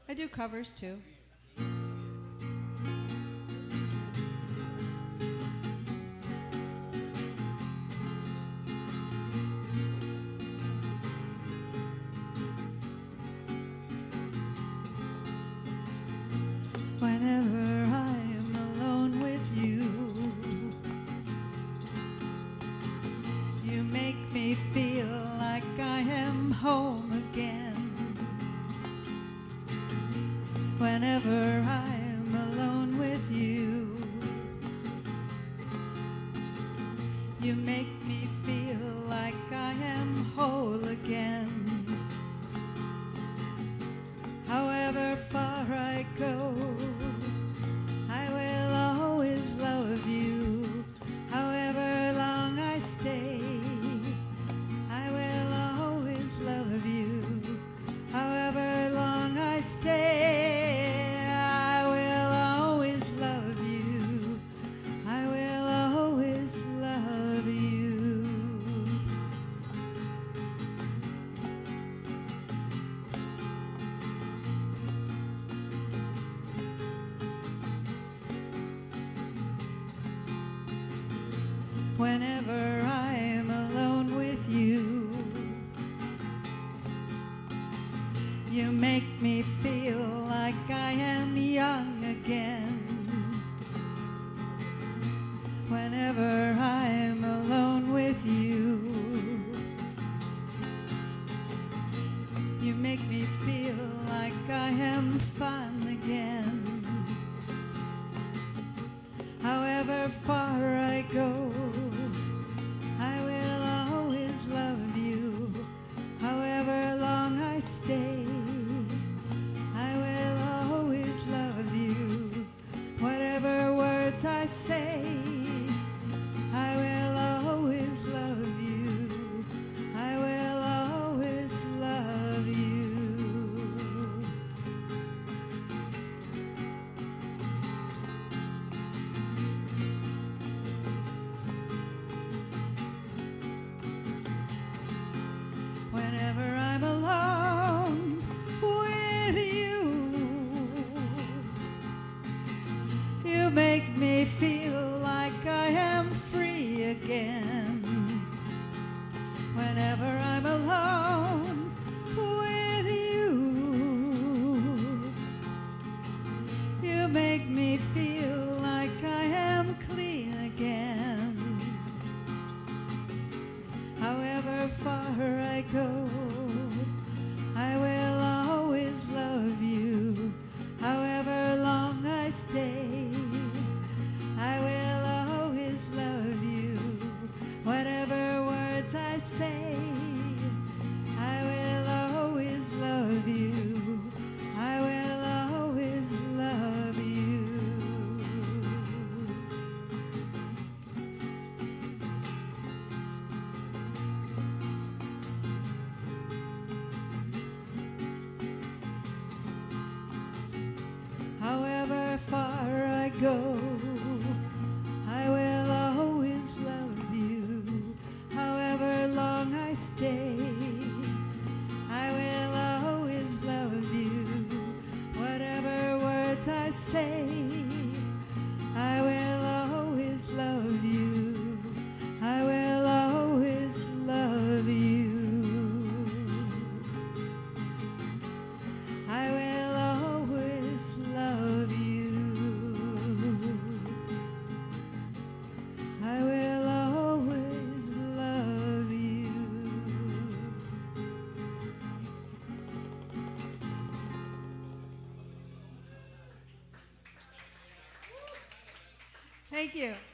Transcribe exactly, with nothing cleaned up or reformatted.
I do covers too. Whenever I'm alone with you, you make me feel like I am home again. Whenever I'm alone with you, you make me feel like I am whole again. However far I go, I will always love you. However long I stay, I will always love you. However long I stay, I will always love you. I will always love you. Whenever I'm alone with you, you make me feel like I am young again. Whenever I'm alone with you, you make me feel like I am fun again. However far I go, I will always love you. However long I stay, I will always love you. Whatever words I say, I will always love you. I will always love you. Whenever I'm alone with you, you make me feel like I am free again. Whenever I'm alone with you, you make me feel like I am clean again. However far I go, I will always love you. However long I stay, I will always love you. Whatever words I say, I will always love you. I will always love you. However far I go, I will always love you. However long I stay, I will always love you. Whatever words I say, I will always love you. I will always love you. I will always love you. I will always love you. Thank you.